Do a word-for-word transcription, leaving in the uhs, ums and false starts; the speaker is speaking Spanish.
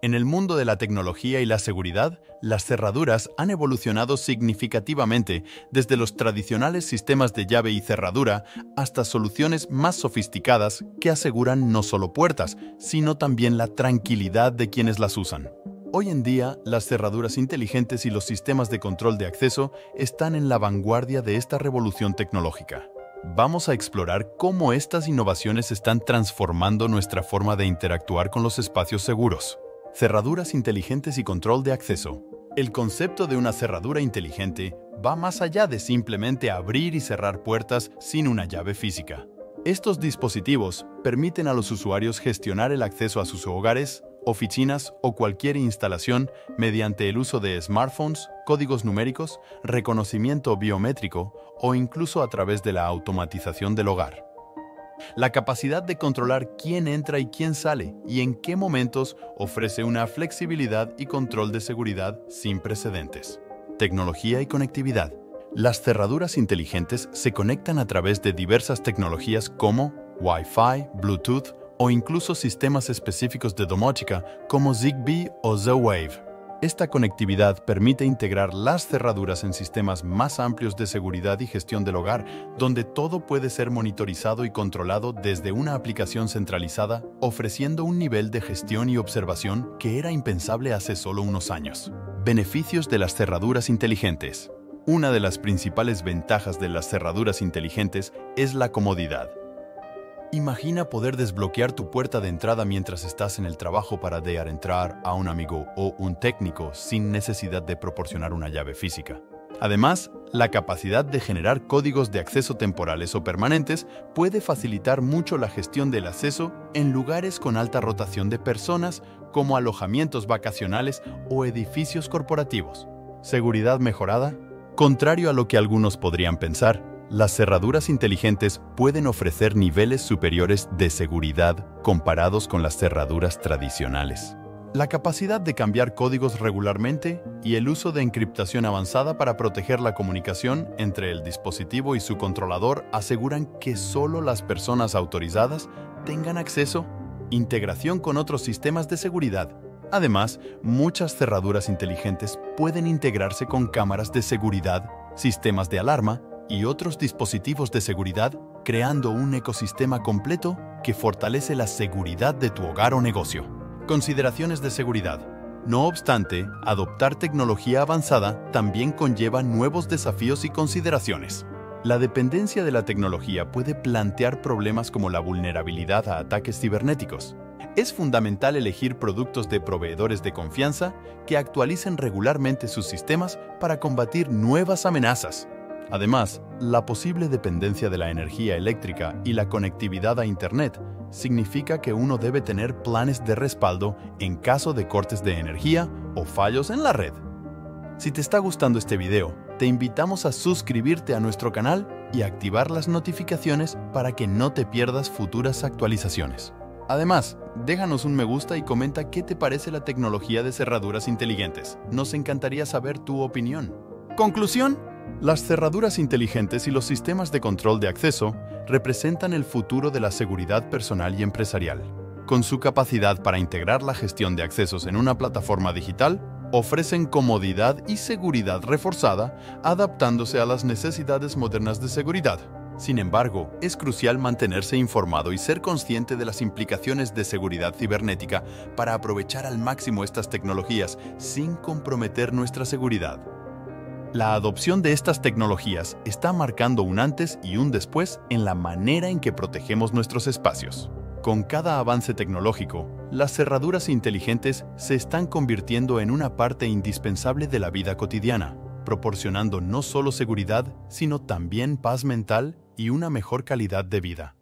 En el mundo de la tecnología y la seguridad, las cerraduras han evolucionado significativamente desde los tradicionales sistemas de llave y cerradura hasta soluciones más sofisticadas que aseguran no solo puertas, sino también la tranquilidad de quienes las usan. Hoy en día, las cerraduras inteligentes y los sistemas de control de acceso están en la vanguardia de esta revolución tecnológica. Vamos a explorar cómo estas innovaciones están transformando nuestra forma de interactuar con los espacios seguros. Cerraduras inteligentes y control de acceso. El concepto de una cerradura inteligente va más allá de simplemente abrir y cerrar puertas sin una llave física. Estos dispositivos permiten a los usuarios gestionar el acceso a sus hogares, oficinas o cualquier instalación mediante el uso de smartphones, códigos numéricos, reconocimiento biométrico o incluso a través de la automatización del hogar. La capacidad de controlar quién entra y quién sale y en qué momentos ofrece una flexibilidad y control de seguridad sin precedentes. Tecnología y conectividad. Las cerraduras inteligentes se conectan a través de diversas tecnologías como Wi-Fi, Bluetooth o incluso sistemas específicos de domótica como Zigbee o Z-Wave. Esta conectividad permite integrar las cerraduras en sistemas más amplios de seguridad y gestión del hogar, donde todo puede ser monitorizado y controlado desde una aplicación centralizada, ofreciendo un nivel de gestión y observación que era impensable hace solo unos años. Beneficios de las cerraduras inteligentes. Una de las principales ventajas de las cerraduras inteligentes es la comodidad. Imagina poder desbloquear tu puerta de entrada mientras estás en el trabajo para dejar entrar a un amigo o un técnico sin necesidad de proporcionar una llave física. Además, la capacidad de generar códigos de acceso temporales o permanentes puede facilitar mucho la gestión del acceso en lugares con alta rotación de personas como alojamientos vacacionales o edificios corporativos. ¿Seguridad mejorada? Contrario a lo que algunos podrían pensar, las cerraduras inteligentes pueden ofrecer niveles superiores de seguridad comparados con las cerraduras tradicionales. La capacidad de cambiar códigos regularmente y el uso de encriptación avanzada para proteger la comunicación entre el dispositivo y su controlador aseguran que solo las personas autorizadas tengan acceso. Integración con otros sistemas de seguridad. Además, muchas cerraduras inteligentes pueden integrarse con cámaras de seguridad, sistemas de alarma y otros dispositivos de seguridad, creando un ecosistema completo que fortalece la seguridad de tu hogar o negocio. Consideraciones de seguridad. No obstante, adoptar tecnología avanzada también conlleva nuevos desafíos y consideraciones. La dependencia de la tecnología puede plantear problemas como la vulnerabilidad a ataques cibernéticos. Es fundamental elegir productos de proveedores de confianza que actualicen regularmente sus sistemas para combatir nuevas amenazas. Además, la posible dependencia de la energía eléctrica y la conectividad a Internet significa que uno debe tener planes de respaldo en caso de cortes de energía o fallos en la red. Si te está gustando este video, te invitamos a suscribirte a nuestro canal y activar las notificaciones para que no te pierdas futuras actualizaciones. Además, déjanos un me gusta y comenta qué te parece la tecnología de cerraduras inteligentes. Nos encantaría saber tu opinión. Conclusión. Las cerraduras inteligentes y los sistemas de control de acceso representan el futuro de la seguridad personal y empresarial. Con su capacidad para integrar la gestión de accesos en una plataforma digital, ofrecen comodidad y seguridad reforzada, adaptándose a las necesidades modernas de seguridad. Sin embargo, es crucial mantenerse informado y ser consciente de las implicaciones de seguridad cibernética para aprovechar al máximo estas tecnologías sin comprometer nuestra seguridad. La adopción de estas tecnologías está marcando un antes y un después en la manera en que protegemos nuestros espacios. Con cada avance tecnológico, las cerraduras inteligentes se están convirtiendo en una parte indispensable de la vida cotidiana, proporcionando no solo seguridad, sino también paz mental y una mejor calidad de vida.